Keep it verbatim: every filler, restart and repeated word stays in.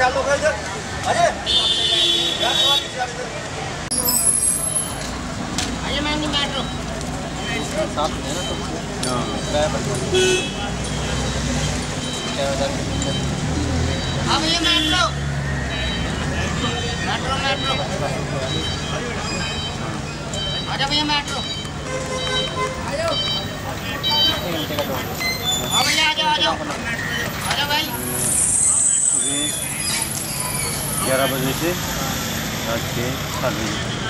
चालू कर इधर। अरे आइए मैंने मेट्रो साफ है ना तो हां ड्राइवर क्या उधर अब ये मेट्रो मेट्रो मेट्रो आजा भैया मेट्रो आयो हाँ भैया आ जाओ आ जाओ आ जाओ भाई। ग्यारह बजे से रात के सात बजे।